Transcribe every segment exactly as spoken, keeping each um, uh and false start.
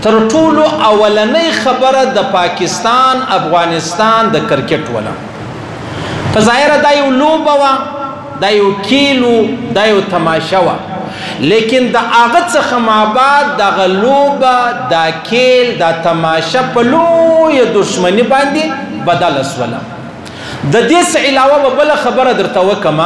تر ټولو اولنۍ خبره د پاکستان افغانستان د کرکټ ولا په ظاهره دا یو لوبه وه دا یو کیلو دا یو تماشه وه لیکن د هغه څخه مابعد دغه لوبه دا کیل دا تماشه په لویه دښمني باندې بدله سوله د دې څه علاوه به بله خبره درته وکړمه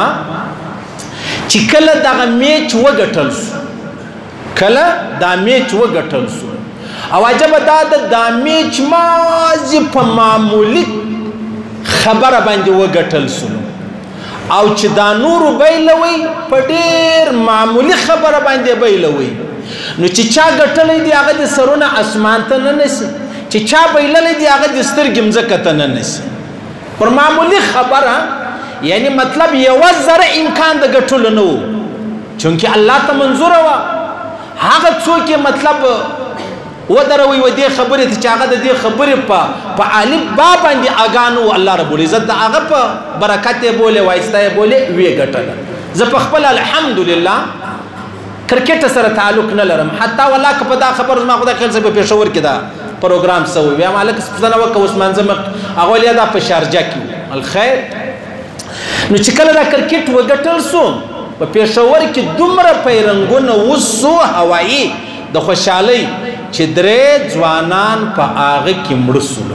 چې کله دغه میچ وګټل سو کله دا میچ وګټل سو او عجبه دا د دا میچ مازې په معمولي خبره باندې وګټل سو او چې دا نورو بیلوي په ډېر معمولي خبره باندې بیلوي نو چې چا ګټلی دی هغه د سرونه اسمان ته نه نیسي چې چا بیللی دی هغه د سترګې مځکه ته نه نیسي پر معمولي خبره یعنی مطلب یوه ذره امکان د ګټلو نه و چونکې الله ته منظوره وه هغه څوک یې مطلب ودروي و دې خبرې ته چې هغه د دې خبرې په په عالي با باندې اګانو الله رب العزت د هغه په برکت یې بولې وایسته یې بولې ویې ګټله زه په خپل الحمدلله کرکټ سره تعلق نه لرم حتی والله که په دا خبر زما خدای خیر صاحب په پېښور کې دا پروګرام سوی بیا ما هلکه پوښتنه وکړه اوس منځه مخ هغه ویل دا په شارجه کې الخیر نو چې کله دا کرکټ وګټل سو په پېښور کې دومره پیرنګونه وسو هوایي د خوشحالۍ چې درې ځوانان په هغه کې مړه سول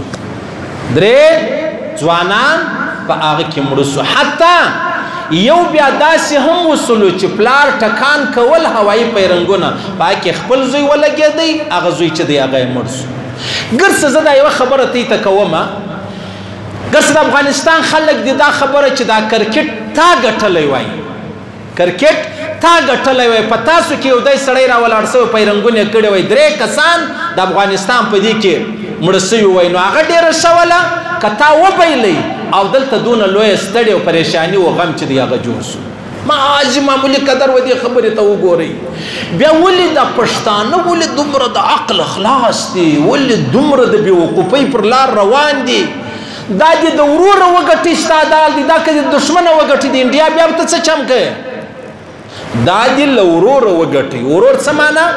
درې ځوانان په هغه کې مړه سول حتی یو بیا داسې هم وسلو چې پلار ټکان کول هوایي پیرنګونه په هغه کې خپل زوی ولګېدی هغه زوی چې دی هغه یې مړ سو ګرڅه زه دا یوه خبره تی ته کومه ګرڅه د افغانستان خلک دي دا خبره چې دا کرکټ تا ګټلی وای کرکټ تا ګټلی وای په تاسو کې یو دی سړی راولاړ سوی پیرنګونه یې کړی وای درې کسان د افغانستان په دې کې مړه سوي وای نو هغه ډېره ښه وله که تا وبیلی او دلته دونه لویه ستړې او پریشاني و غم چې دی هغه جوړ سو مازې معمولي قدر و دې خبرې ته وګورئ بیا ولې دا پښتانه ولې دومره د عقل خلاص دي ولې دومره د بېوقوفۍ پر لار روان دي دا دې د وروره وګټي ستا دال دي دا که د دښمنه وګټي د انډیا بیا به ته څه چم کوې دا دې له وروره وګټي ورور څه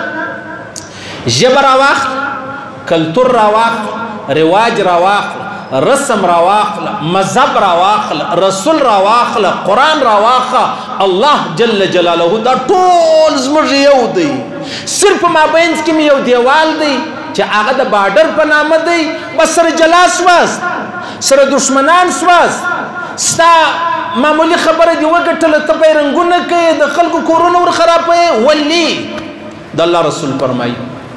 معنا ژبه راواخله کلتور راواخله رواج راواخله رسم راواخله مذهب راواخله رسول راواخله قرآن راواخله الله جل جلاله دا ټول زموږ یو دی صرف مابینځ کې مې یو دیوال دی چې هغه د بارډر په نامه دی بس سره جلا سواست سره دشمنان سواست ستا معمولی خبره دی وګټله ته پیرنګونه کوې د خلکو کورونه ور خرابوې ولي د الله رسول فرمایي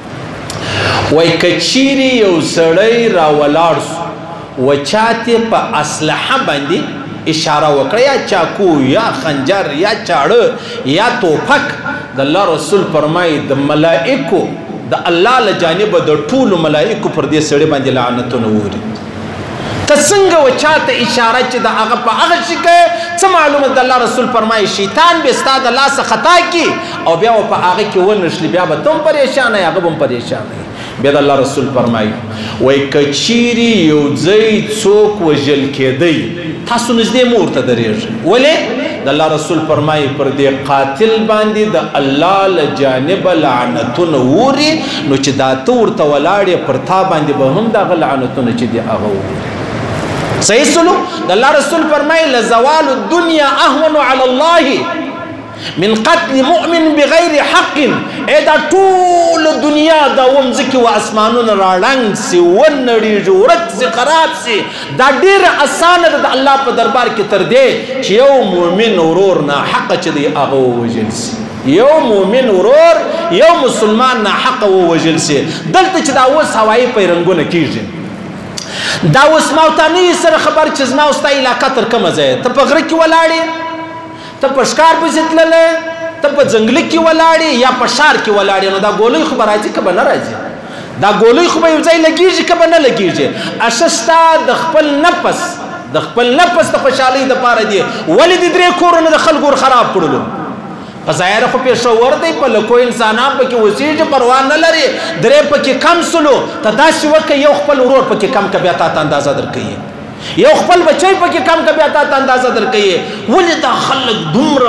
وایي که چیرې یو سړی راولاړ سو و چاته په اسلحه باندې اشاره وکړه یا چاکو یا خنجر یا چاړه یا توپک د الله رسول فرمایي د ملائکو د الله له جانبه د ټولو ملائکو پر دې سړي باندې لعنتونه ووري ته څنګه و چاته اشاره چې د هغه په هغه شي کوې څه معلومه د الله رسول فرمایي شیطان به ستا د لاسه خطا کړي او بیا به په هغه کې ونښلي بیا به ته هم پریشانه یې هغه به هم پریشانه بیا د الله رسول فرمایي وایي که چیرې یو ځای څوک وژل کېدی تاسو نږدې مو ورته درېږئ ولې د الله رسول فرمایي پر دې قاتل باندې د الله له جانبه لعنتونه ووري نو چې دا ته ورته ولاړې پر تا باندې به هم دغه لعنتونه چې دي هغه ووري صحیح سلو د الله رسول فرمایي لزوال الدنیا اهون علی الله من قتل مؤمن بغیر حق اے دا ټول دنیا دا ومځکې و اسمانونه راړنګ سي ونړېږي ورک سي خراب سي دا ډېره اسانه ده د الله په دربار کې تر دې چې یو مؤمن ورور ناحقه چې دی هغه ووژل سي یو مؤمن ورور یو مسلمان ناحقه ووژل سي دلته چې دا اوس هوایي پیرنګونه کېږي دا اوس ما ورته نه سره خبر چې زما او ستا علاقه تر کومه ځایه ته په غره کې ولاړې ته په ښکار پسې تللی ته په ځنګله کې ولاړې یا په ښار کې ولاړې نو دا ګولۍ خو به راځي که به نه راځي دا ګولۍ خو به یو ځای لګېږي که به نه لګېږي اشه ستا د خپل نفس د خپل نفس د خوشحالۍ دپاره دی ولې د درې کورونه د خلکو ور خراب کړلو په ظاهره خو پېښور دی په لکو انسانان پکې اوسېږي پروا نه لري درې پکې کم سلو ته داسې وکړه یو خپل ورور پکې کم که بیا تا ته اندازه درکوي یو خپل بچی پکې کم که بیا تا ته اندازه درکوي ولې دا خلک دومره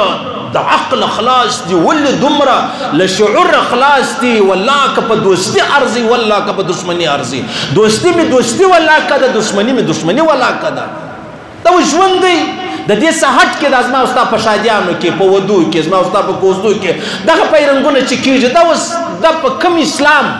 د عقل خلاص دي ولې دومره له شعور خلاص دي والله که په دوستي ارزي والله که په دشمني ارزي دوستي مې دوستي والله که د دشمني مې دشمني والله که ده دا ژوند دی د دې صحت کې د زما او ستا په شادیانو کې په ودو کې زما او ستا په کوزدو کې دغه پیرنګونه چې کېږي دا اوس دا په کوم اسلام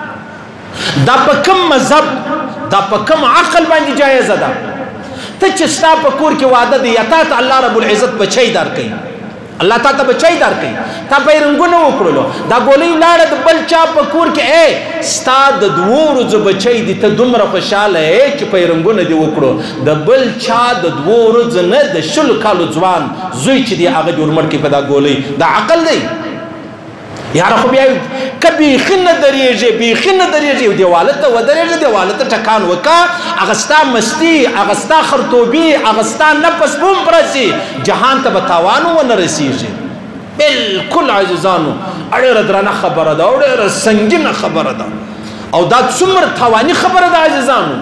دا په کوم مذهب دا په کوم عقل باندې جایزه ده ته چې ستا په کور کې واده دی یا تا ته الله رب العزت بچی درکوي الله تا ته بچی درکوي تا پیرنګونه وکړلو دا ګولۍ لاړه د بل چا په کور کې ای ستا د دوو ورځو بچی دی ته دومره خوشحاله یې چې پیرنګونه دې وکړو د بل چا د دوو ورځو نه د شلو کالو ځوان زوی چې دی هغه دې ورمړ کړي په دا ګولۍ دا عقل دی یاره خو بیا که بیخي نه درېږي بیخي نه درېږي دیواله ته ودرېږه دیواله ته ټکان وکړه هغه ستا مستي هغه ستا خرطوبي هغه ستا نفس به هم پرسي جهان ته به تاوان ونه رسېږي بلکل عزیزانو ډېره درنه خبره ده او ډېره سنګینه خبره ده او دا څومره تاواني خبره ده عزیزانو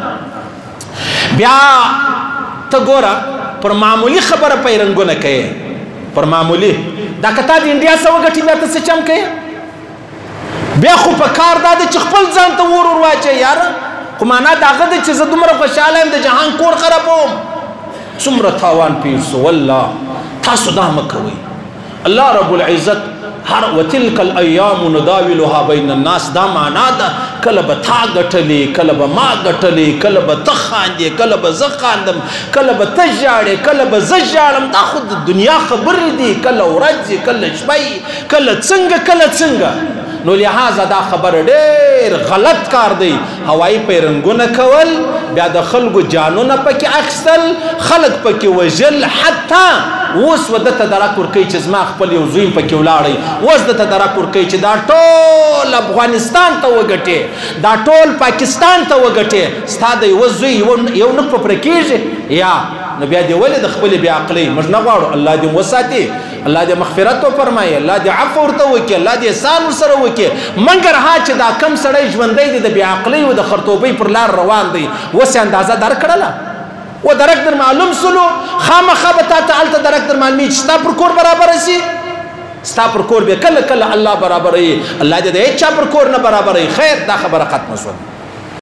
بیا ته ګوره پر معمولي خبره پیرنګونه کوي پر معمولي دا که تا د انډیا څه وګټي بیا ته څه چم کوې بیا خو په کار دا ده چې خپل ځان ته ور ور واچوې یاره خو معنا د هغه ده چې زه دومره خوشحاله یم د جهان کور خرابوم څومره تاوان پېښ سو والله تاسو دا مه کوئ الله رب العزت هر وتلک الایام نداولها بین الناس دا معنا ده کله به تا ګټلې کله به ما ګټلې کله به ته خاندې کله به زه خاندم کله به ته ژاړې کله به زه ژاړم دا خو د دنیا خبرې دي کله ورځ کله شپه کله څنګه کله څنګه نو لہذا دا خبر ډېر غلط کار دی هوایي پیرنګونه کول بیا د خلکو جانونه پکې اخیستل خلک پکې وژل حتی اوس ودته درک ورکوي چې زما خپل یو زوی پکې ولاړی اوس دته درک ورکوي چې دا ټول افغانستان ته وګټې دا ټول پاکستان ته وګټې ستا د یوه زوی یو نه پپره کېږي یا نو بیا دې ولې د خپلې بې عقلۍ موږ نه غواړو الله دې وساتي الله دې مغفرت وفرمایي الله دې عفو ورته وکړي الله دې احسان ورسره وکړي مګر ها چې دا کم سړی ژوندی دی د بې عقلۍ او د خرطوبۍ پر لار روان دی اوس یې اندازه درکړله و درک در معلوم سلو خامخا به تا ته هلته درک در معلومي چې ستا پر کور برابره سي ستا پر کور بیا کله کله الله برابروي الله دې د هېچا پر کور نه برابروي خیر دا خبره ختمه شوه